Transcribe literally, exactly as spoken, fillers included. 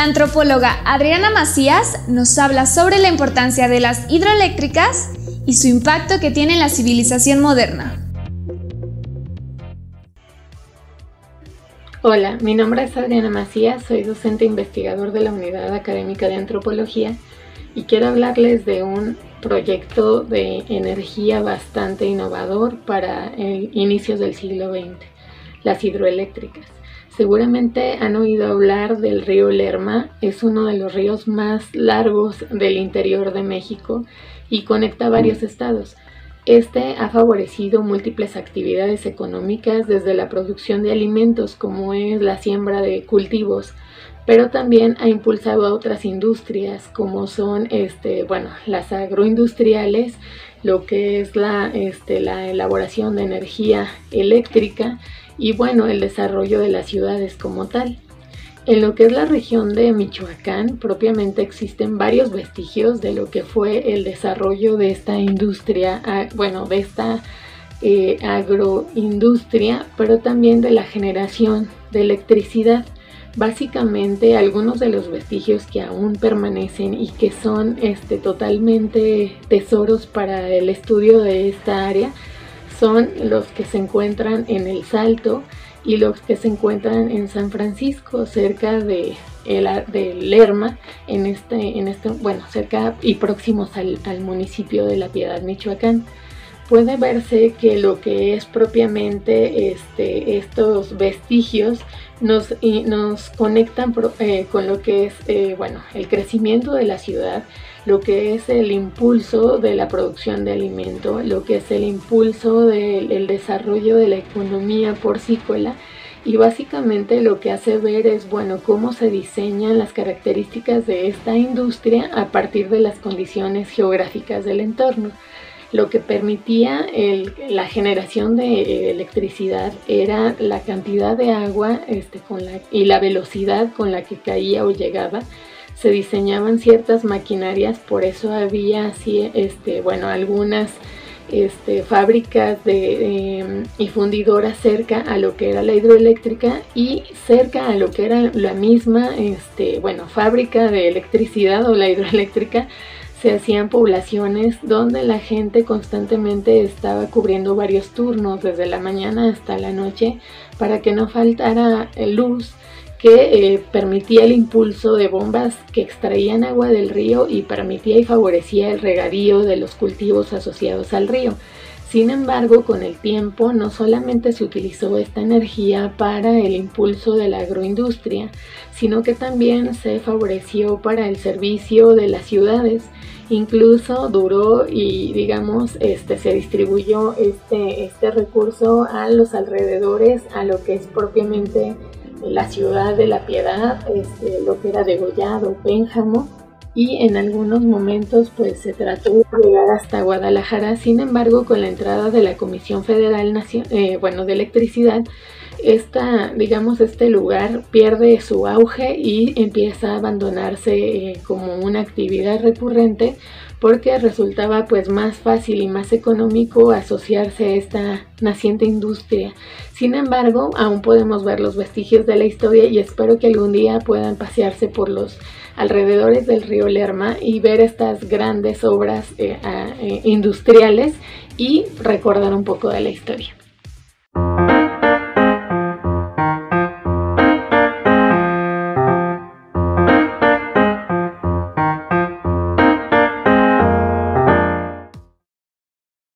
La antropóloga Adriana Macías nos habla sobre la importancia de las hidroeléctricas y su impacto que tiene en la civilización moderna. Hola, mi nombre es Adriana Macías, soy docente investigador de la Unidad Académica de Antropología y quiero hablarles de un proyecto de energía bastante innovador para el inicios del siglo veinte, las hidroeléctricas. Seguramente han oído hablar del río Lerma, es uno de los ríos más largos del interior de México y conecta varios estados. Este ha favorecido múltiples actividades económicas desde la producción de alimentos como es la siembra de cultivos, pero también ha impulsado a otras industrias como son este, bueno, las agroindustriales, lo que es la, este, la elaboración de energía eléctrica y bueno, el desarrollo de las ciudades como tal. En lo que es la región de Michoacán, propiamente existen varios vestigios de lo que fue el desarrollo de esta industria, bueno, de esta eh, agroindustria, pero también de la generación de electricidad. Básicamente, algunos de los vestigios que aún permanecen y que son este, totalmente tesoros para el estudio de esta área son los que se encuentran en El Salto y los que se encuentran en San Francisco, cerca de, el, de Lerma, en este, en este, bueno, cerca y próximos al, al municipio de La Piedad, Michoacán. Puede verse que lo que es propiamente este, estos vestigios nos, y nos conectan pro, eh, con lo que es eh, bueno, el crecimiento de la ciudad, lo que es el impulso de la producción de alimento, lo que es el impulso del el desarrollo de la economía porcícola y básicamente lo que hace ver es bueno cómo se diseñan las características de esta industria a partir de las condiciones geográficas del entorno. Lo que permitía el, la generación de electricidad era la cantidad de agua este, con la, y la velocidad con la que caía o llegaba. Se diseñaban ciertas maquinarias, por eso había así, este, bueno, algunas este, fábricas de, eh, y fundidoras cerca a lo que era la hidroeléctrica y cerca a lo que era la misma este, bueno, fábrica de electricidad o la hidroeléctrica. Se hacían poblaciones donde la gente constantemente estaba cubriendo varios turnos desde la mañana hasta la noche para que no faltara luz que eh, permitía el impulso de bombas que extraían agua del río y permitía y favorecía el regadío de los cultivos asociados al río. Sin embargo, con el tiempo no solamente se utilizó esta energía para el impulso de la agroindustria, sino que también se favoreció para el servicio de las ciudades. Incluso duró y digamos este, se distribuyó este, este recurso a los alrededores, a lo que es propiamente la ciudad de La Piedad, este, lo que era Degollado, Pénjamo, y en algunos momentos pues se trató de llegar hasta Guadalajara. Sin embargo, con la entrada de la Comisión Federal Nacion- eh, bueno, de Electricidad, esta, digamos, este lugar pierde su auge y empieza a abandonarse eh, como una actividad recurrente porque resultaba pues más fácil y más económico asociarse a esta naciente industria. Sin embargo, aún podemos ver los vestigios de la historia y espero que algún día puedan pasearse por los alrededores del río Lerma y ver estas grandes obras eh, eh, industriales y recordar un poco de la historia.